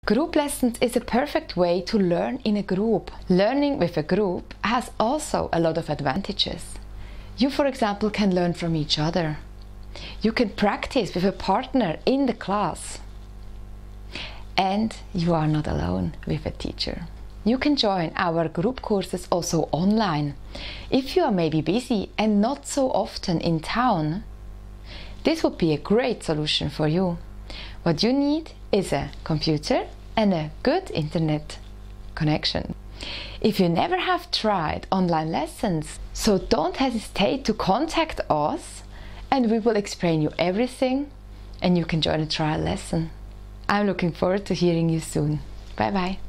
Group lessons is a perfect way to learn in a group. Learning with a group has also a lot of advantages. You, for example, can learn from each other. You can practice with a partner in the class. And you are not alone with a teacher. You can join our group courses also online. If you are maybe busy and not so often in town, this would be a great solution for you. What you need is a computer and a good internet connection. If you never have tried online lessons, so don't hesitate to contact us and we will explain you everything and you can join a trial lesson. I'm looking forward to hearing you soon. Bye bye.